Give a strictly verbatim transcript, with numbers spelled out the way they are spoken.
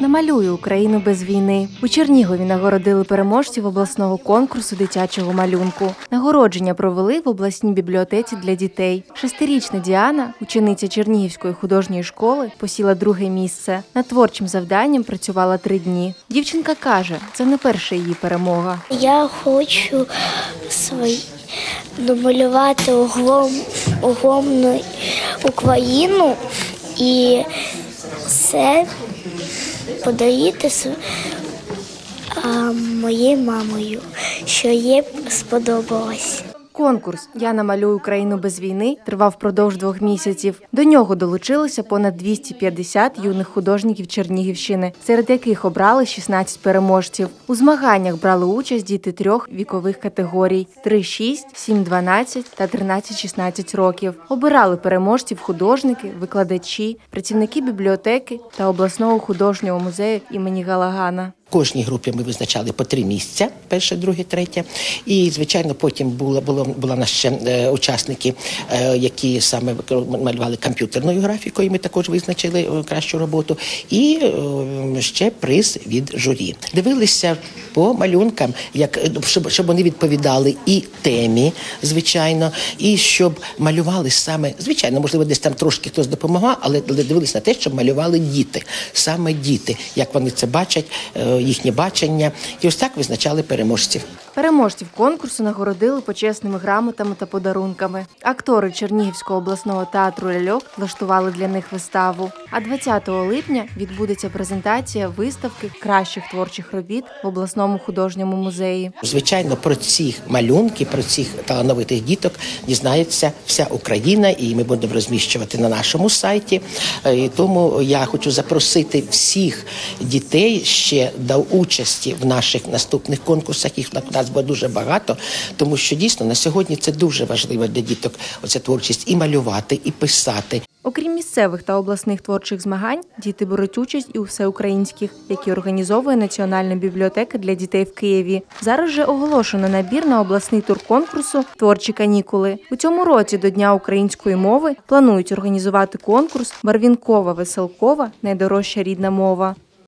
Намалюю Україну без війни. У Чернігові нагородили переможців обласного конкурсу дитячого малюнку. Нагородження провели в обласній бібліотеці для дітей. Шестирічна Діана, учениця Чернігівської художньої школи, посіла друге місце. Над творчим завданням працювала три дні. Дівчинка каже, це не перша її перемога. Я хочу свої намалювати огромну Україну і це подарувати моєю мамою, що їй сподобалось. Конкурс «Я намалюю Україну без війни» тривав впродовж двох місяців. До нього долучилося понад двісті п'ятдесят юних художників Чернігівщини, серед яких обрали шістнадцять переможців. У змаганнях брали участь діти трьох вікових категорій – три-шість, сім-дванадцять та тринадцять-шістнадцять років. Обирали переможців художники, викладачі, працівники бібліотеки та обласного художнього музею імені Галагана. В кожній групі ми визначали по три місця – перше, друге, третє. І, звичайно, потім було, було, були в нас ще е, учасники, е, які саме малювали комп'ютерною графікою, ми також визначили е, кращу роботу. І е, ще приз від журі. Дивилися по малюнкам, як, щоб, щоб вони відповідали і темі, звичайно, і щоб малювали саме, звичайно, можливо, десь там трошки хтось допомагав, але дивилися на те, щоб малювали діти, саме діти, як вони це бачать, е, їхнє бачення. І ось так визначали переможців. Переможців конкурсу нагородили почесними грамотами та подарунками. Актори Чернігівського обласного театру «Ляльок» влаштували для них виставу. А двадцятого липня відбудеться презентація виставки кращих творчих робіт в обласному художньому музеї. Звичайно, про ці малюнки, про цих талановитих діток дізнається вся Україна, і ми будемо розміщувати на нашому сайті. І тому я хочу запросити всіх дітей ще до участі в наших наступних конкурсах. Їх у нас буде дуже багато, тому що дійсно на сьогодні це дуже важливо для діток, оця творчість і малювати, і писати. Окрім місцевих та обласних творчих змагань, діти беруть участь і у всеукраїнських, які організовує Національна бібліотека для дітей в Києві. Зараз же оголошено набір на обласний тур конкурсу «Творчі канікули». У цьому році до Дня української мови планують організувати конкурс «Барвінкова-Веселкова. Найдорожча рідна мова».